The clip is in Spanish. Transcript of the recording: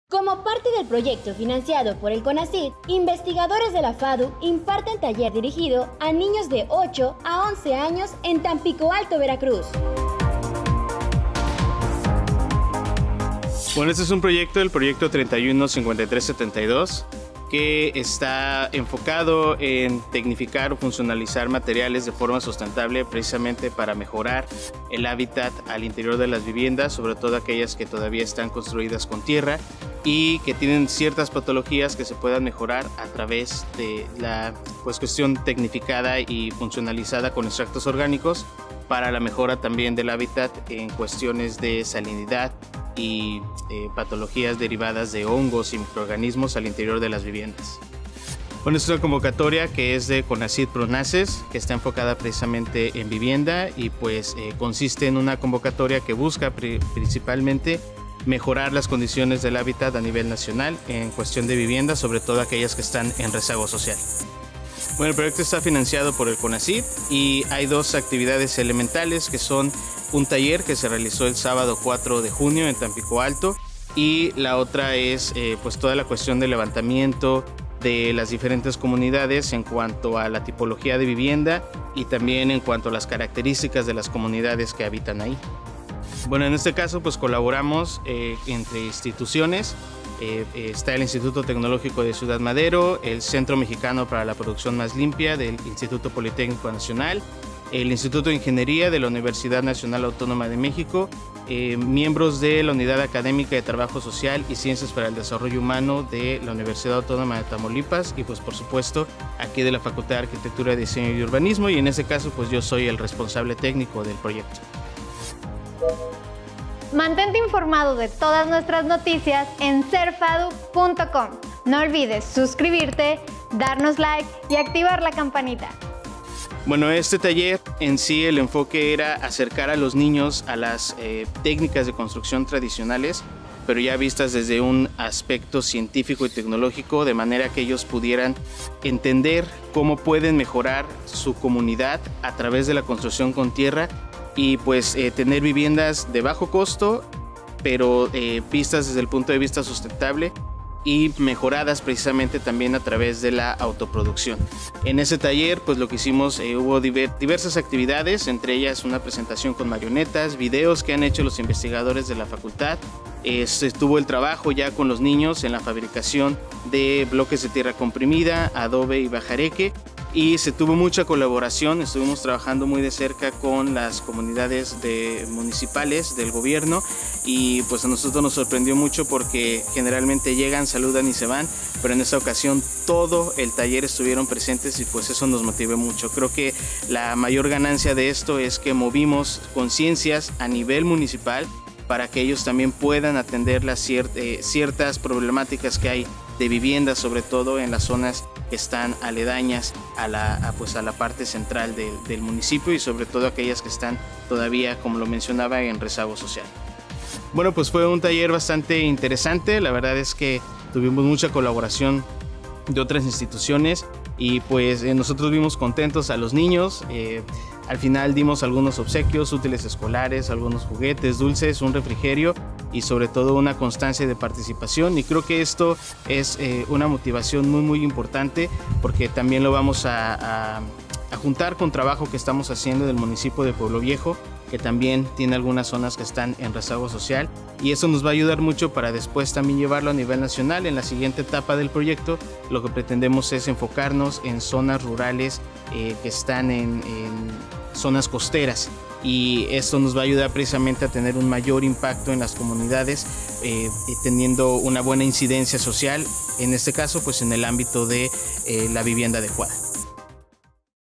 Como parte del proyecto financiado por el CONACYT, investigadores de la FADU imparten taller dirigido a niños de 8 a 11 años en Tampico Alto, Veracruz. Bueno, este es un proyecto, el proyecto 315372, que está enfocado en tecnificar o funcionalizar materiales de forma sustentable precisamente para mejorar el hábitat al interior de las viviendas, sobre todo aquellas que todavía están construidas con tierra y que tienen ciertas patologías que se puedan mejorar a través de la cuestión tecnificada y funcionalizada con extractos orgánicos para la mejora también del hábitat en cuestiones de salinidad y patologías derivadas de hongos y microorganismos al interior de las viviendas. Bueno, es una convocatoria que es de CONACYT Pronaces, que está enfocada precisamente en vivienda y pues consiste en una convocatoria que busca principalmente mejorar las condiciones del hábitat a nivel nacional en cuestión de vivienda, sobre todo aquellas que están en rezago social. Bueno, el proyecto está financiado por el CONACYT y hay dos actividades elementales que son un taller que se realizó el sábado 4 de junio en Tampico Alto y la otra es pues toda la cuestión de levantamiento de las diferentes comunidades en cuanto a la tipología de vivienda y también en cuanto a las características de las comunidades que habitan ahí. Bueno, en este caso pues colaboramos entre instituciones. Está el Instituto Tecnológico de Ciudad Madero, el Centro Mexicano para la Producción Más Limpia del Instituto Politécnico Nacional, el Instituto de Ingeniería de la Universidad Nacional Autónoma de México, miembros de la Unidad Académica de Trabajo Social y Ciencias para el Desarrollo Humano de la Universidad Autónoma de Tamaulipas y pues por supuesto aquí de la Facultad de Arquitectura, Diseño y Urbanismo, y en este caso pues yo soy el responsable técnico del proyecto. Mantente informado de todas nuestras noticias en serfadu.com. No olvides suscribirte, darnos like y activar la campanita. Bueno, este taller en sí el enfoque era acercar a los niños a las técnicas de construcción tradicionales, pero ya vistas desde un aspecto científico y tecnológico, de manera que ellos pudieran entender cómo pueden mejorar su comunidad a través de la construcción con tierra y pues tener viviendas de bajo costo, pero vistas desde el punto de vista sustentable y mejoradas precisamente también a través de la autoproducción. En ese taller pues lo que hicimos, hubo diversas actividades, entre ellas una presentación con marionetas, videos que han hecho los investigadores de la facultad. Estuvo el trabajo ya con los niños en la fabricación de bloques de tierra comprimida, adobe y bajareque, y se tuvo mucha colaboración. Estuvimos trabajando muy de cerca con las comunidades municipales del gobierno y pues a nosotros nos sorprendió mucho porque generalmente llegan, saludan y se van, pero en esta ocasión todo el taller estuvieron presentes y pues eso nos motivó mucho. Creo que la mayor ganancia de esto es que movimos conciencias a nivel municipal para que ellos también puedan atender las ciertas problemáticas que hay de vivienda, sobre todo en las zonas que están aledañas a la parte central del municipio y sobre todo aquellas que están todavía, como lo mencionaba, en rezago social. Bueno, pues fue un taller bastante interesante, la verdad es que tuvimos mucha colaboración de otras instituciones y pues nosotros vimos contentos a los niños. Al final dimos algunos obsequios, útiles escolares, algunos juguetes, dulces, un refrigerio y sobre todo una constancia de participación, y creo que esto es una motivación muy importante porque también lo vamos a juntar con trabajo que estamos haciendo del municipio de Pueblo Viejo, que también tiene algunas zonas que están en rezago social, y eso nos va a ayudar mucho para después también llevarlo a nivel nacional. En la siguiente etapa del proyecto lo que pretendemos es enfocarnos en zonas rurales que están en zonas costeras, y esto nos va a ayudar precisamente a tener un mayor impacto en las comunidades, teniendo una buena incidencia social, en este caso pues en el ámbito de la vivienda adecuada.